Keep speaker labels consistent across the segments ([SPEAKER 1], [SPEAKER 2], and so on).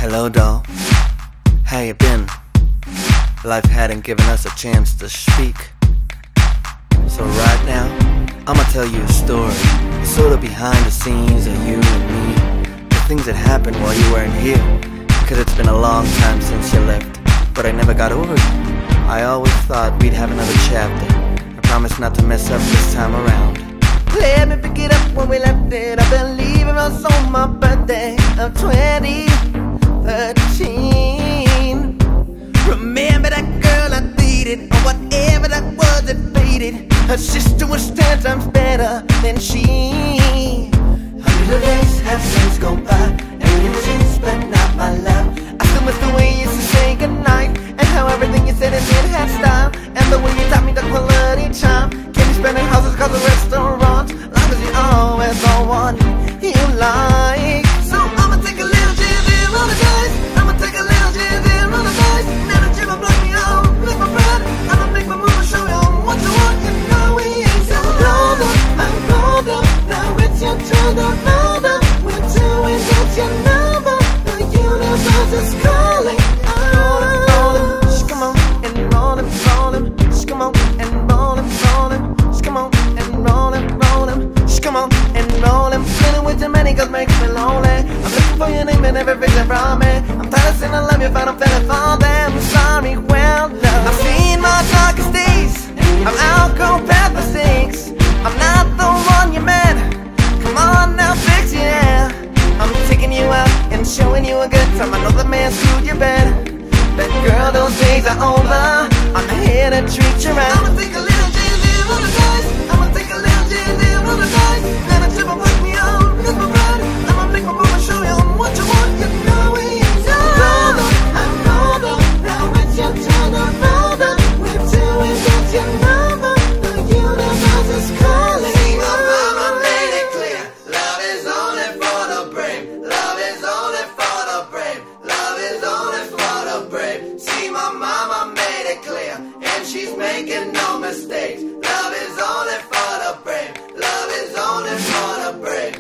[SPEAKER 1] Hello doll, how you been? Life hadn't given us a chance to speak. So right now, I'ma tell you a story, sort of behind the scenes of you and me. The things that happened while you weren't here, cause it's been a long time since you left. But I never got over it. I always thought we'd have another chapter. I promise not to mess up this time around.
[SPEAKER 2] Let me pick it up when we left it. I believe it was on my birthday of 2013. Remember that girl I dated, or whatever that was that faded. Her sister was 10 times better than she. 100 days have since gone by, and she's but not my love. I still miss the way you used to say goodnight, and how everything you said and did had style, and the way you taught me the quality time. Can't be spending houses cause of restaurants, long as you always the one you like. So I'ma take a little chance and roll the dice. I'ma take a little chance and roll the dice. Now that you block me out, make my pride. I'ma make my move and show you what you want. You know we ain't so rolled up, I'm rolled up. Now it's your turn to roll up. We're doing what you know, the universe is calling. Roll him, come on and roll him, roll him. Come on and roll him, roll him. Come on and roll him, roll him. Come on and roll him. Feeling with too many cause makes me lonely. I'm looking for your name in every vision from me. I'm tired of saying I love you, but I'm feeling for them. Sorry, well, love. I've seen my darkest days. I'm out, go past mistakes. I'm not the one you met. Come on now, fix it, yeah. I'm taking you out and showing you a good time. I know the man screwed you bad, but girl, those days are over. I'm here to treat you right. I'ma take a little chance and roll the dice. I'ma take a little chance and roll the dice. Never trip and work me out, that's my pride. I'ma make my move and show you what you want. You know we ain't so rolled up, I'm rolled up. Now it's your turn to roll up. We're doing what you know, the universe is calling. See, my mama made it clear. Love is only for the brave. Love is only for the brave. Love is only for the brave. See, my mama made it clear, and she's making no mistakes. Love is only for the brave. Love is only for the brave.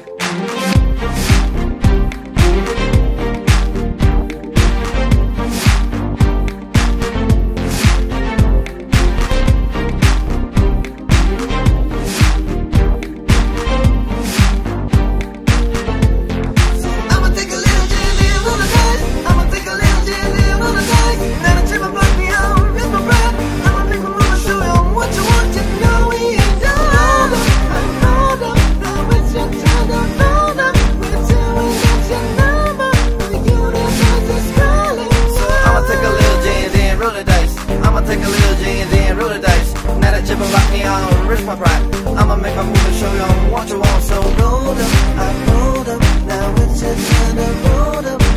[SPEAKER 2] Risk my pride. I'ma make my move and show you what you want. So roll up, I rolled up. Now it's your turn to roll up.